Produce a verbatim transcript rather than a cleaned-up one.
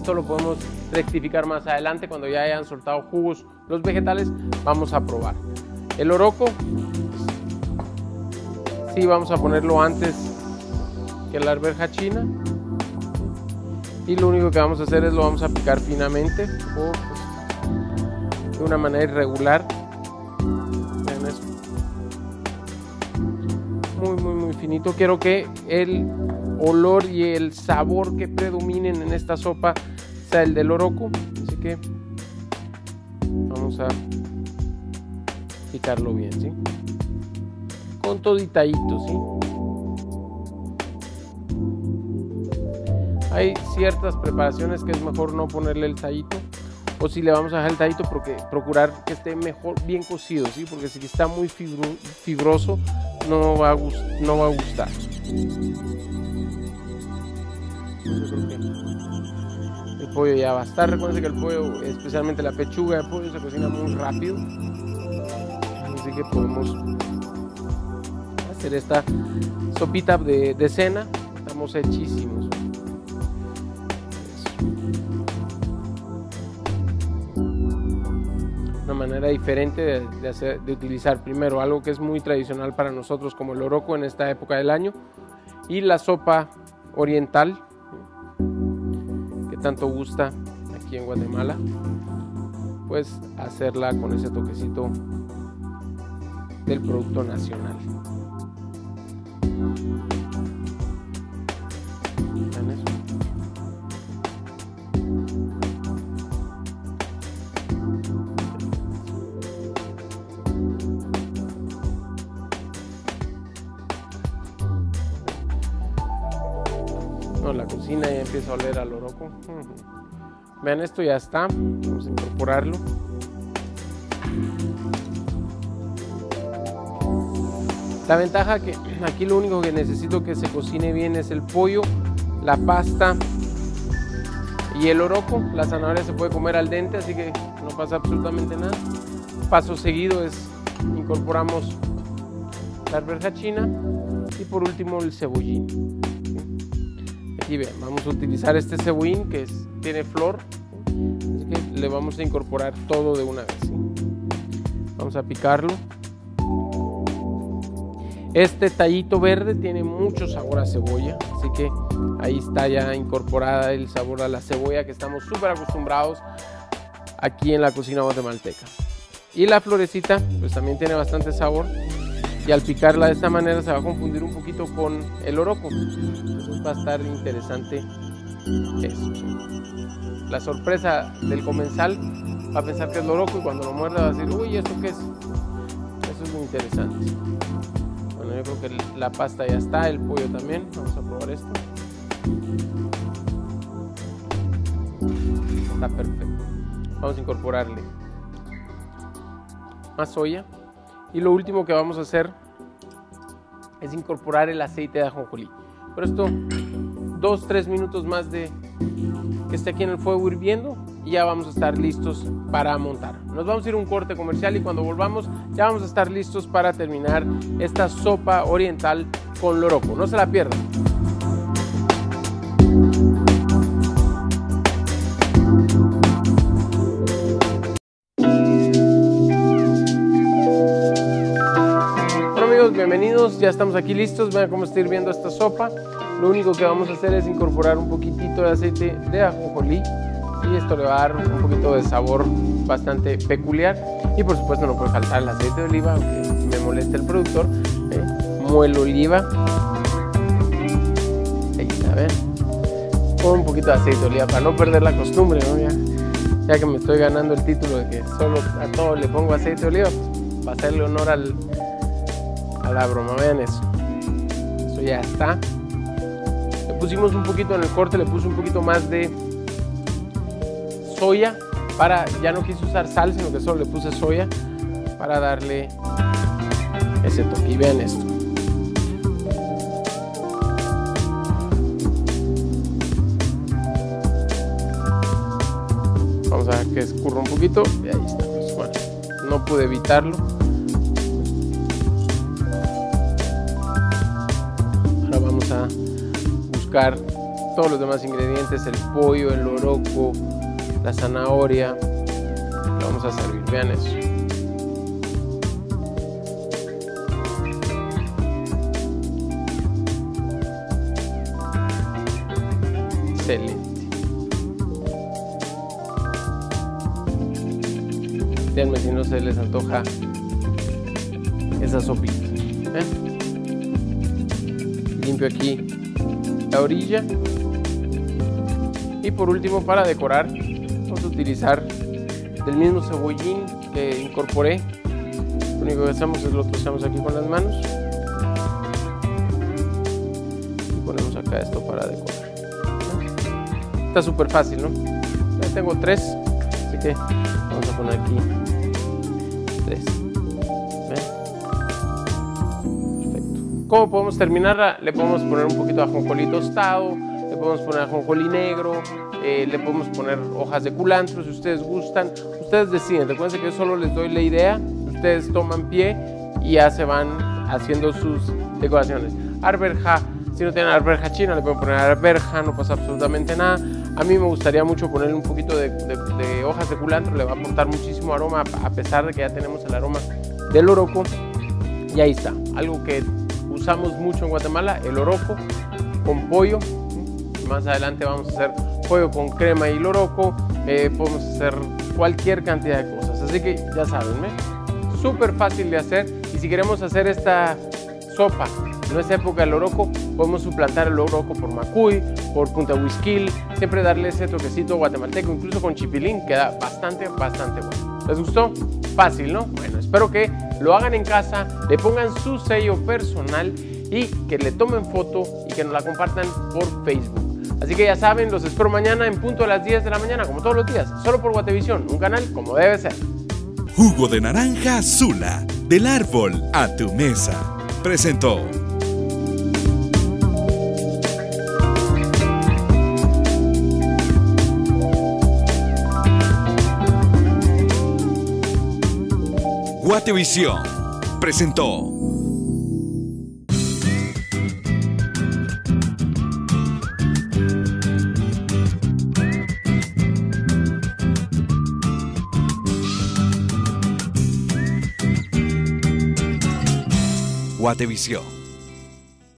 esto lo podemos rectificar más adelante cuando ya hayan soltado jugos los vegetales. Vamos a probar el loroco. Sí, vamos a ponerlo antes que la arveja china, y lo único que vamos a hacer es lo vamos a picar finamente o pues, de una manera irregular. Vean eso. Muy muy muy finito. Quiero que el olor y el sabor que predominen en esta sopa sea el del loroco, así que vamos a picarlo bien, ¿sí? Con todo y tallito, ¿sí? Hay ciertas preparaciones que es mejor no ponerle el tallito, o si le vamos a dejar el tallito, porque procurar que esté mejor bien cocido, ¿sí? Porque si está muy fibro, fibroso no va a gust, no va a gustar. Yo creo que el pollo ya va a estar. Recuerden que el pollo, especialmente la pechuga de pollo, se cocina muy rápido, así que podemos hacer esta sopita de, de cena. Estamos hechísimos. Una manera diferente de, de, hacer, de utilizar primero algo que es muy tradicional para nosotros como el loroco en esta época del año, y la sopa oriental que tanto gusta aquí en Guatemala, pues hacerla con ese toquecito del producto nacional. ¿Ven eso? No, la cocina ya empieza a oler al loroco. Vean, esto ya está. Vamos a incorporarlo. La ventaja que aquí lo único que necesito que se cocine bien es el pollo, la pasta y el loroco. La zanahoria se puede comer al dente, así que no pasa absolutamente nada. Paso seguido es incorporamos la arveja china y por último el cebollín. Aquí vean, vamos a utilizar este cebollín que es, tiene flor, así que le vamos a incorporar todo de una vez, ¿sí? Vamos a picarlo. Este tallito verde tiene mucho sabor a cebolla, así que ahí está ya incorporada el sabor a la cebolla que estamos súper acostumbrados aquí en la cocina guatemalteca. Y la florecita pues también tiene bastante sabor, y al picarla de esta manera se va a confundir un poquito con el loroco. Entonces va a estar interesante eso. La sorpresa del comensal va a pensar que es loroco, y cuando lo muerda va a decir, uy, ¿esto qué es? Eso es muy interesante. Bueno, yo creo que la pasta ya está, el pollo también. Vamos a probar esto. Está perfecto. Vamos a incorporarle más soya. Y lo último que vamos a hacer es incorporar el aceite de ajonjolí. Pero esto, dos, tres minutos más de que esté aquí en el fuego hirviendo, y ya vamos a estar listos para montar. Nos vamos a ir a un corte comercial, y cuando volvamos ya vamos a estar listos para terminar esta sopa oriental con loroco. No se la pierdan. Bienvenidos, ya estamos aquí listos. Vean cómo está hirviendo esta sopa. Lo único que vamos a hacer es incorporar un poquitito de aceite de ajonjolí, y esto le va a dar un poquito de sabor bastante peculiar. Y por supuesto no puede faltar el aceite de oliva, aunque me molesta el productor. ¿eh? Muelo oliva, ahí está, ven, con un poquito de aceite de oliva para no perder la costumbre, ¿no? ya, ya que me estoy ganando el título de que solo a todo le pongo aceite de oliva, pues, para hacerle honor al a la broma. Vean eso, eso ya está. Le pusimos un poquito en el corte, le puse un poquito más de soya, para, ya no quise usar sal, sino que solo le puse soya para darle ese toque. Y vean esto, vamos a ver que escurra un poquito, y ahí está. Pues, bueno, no pude evitarlo. A buscar todos los demás ingredientes, el pollo, el loroco, la zanahoria. Lo vamos a servir, vean eso. Excelente. Díganme si no se les antoja esa sopita. ¿eh? Limpio aquí la orilla. Y por último, para decorar, vamos a utilizar del mismo cebollín que incorporé. Lo único que hacemos es lo trozamos aquí con las manos. Y ponemos acá esto para decorar. Está súper fácil, ¿no? Ya tengo tres, así que vamos a poner aquí tres. ¿Ven? Perfecto. ¿Cómo podemos terminarla? Le podemos poner un poquito de ajonjolí tostado, le podemos poner ajonjolí negro, eh, le podemos poner hojas de culantro si ustedes gustan. Ustedes deciden. Recuerden que yo solo les doy la idea, ustedes toman pie y ya se van haciendo sus decoraciones. Arveja. Si no tienen arveja china, le pueden poner arveja, no pasa absolutamente nada. A mí me gustaría mucho ponerle un poquito de, de, de hojas de culantro, le va a aportar muchísimo aroma, a pesar de que ya tenemos el aroma del loroco. Y ahí está, algo que usamos mucho en Guatemala, el loroco con pollo. Más adelante vamos a hacer pollo con crema y loroco, eh, podemos hacer cualquier cantidad de cosas. Así que ya saben, ¿eh? Súper fácil de hacer. Y si queremos hacer esta sopa en esta época del loroco, podemos suplantar el loroco por macuy, por punta huisquil, siempre darle ese toquecito guatemalteco, incluso con chipilín, queda bastante, bastante bueno. ¿Les gustó? Fácil, ¿no? Bueno, espero que lo hagan en casa, le pongan su sello personal y que le tomen foto y que nos la compartan por Facebook. Así que ya saben, los espero mañana en punto a las diez de la mañana, como todos los días, solo por Guatevisión, un canal como debe ser. Jugo de naranja Sula, del árbol a tu mesa, presentó. Guatevisión presentó. Guatevisión.